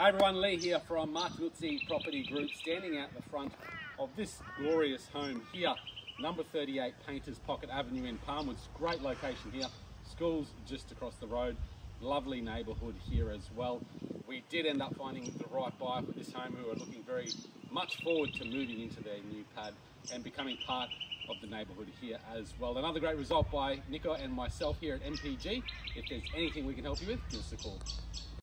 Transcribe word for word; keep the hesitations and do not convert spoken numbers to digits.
Hey everyone, Leigh here from Martinuzzi Property Group, standing out the front of this glorious home here, number thirty-eight Paynters Pocket Avenue in Palmwoods. Great location here, schools just across the road, lovely neighbourhood here as well. We did end up finding the right buyer for this home who are looking very much forward to moving into their new pad and becoming part of the neighbourhood here as well. Another great result by Nico and myself here at M P G. If there's anything we can help you with, give us a call.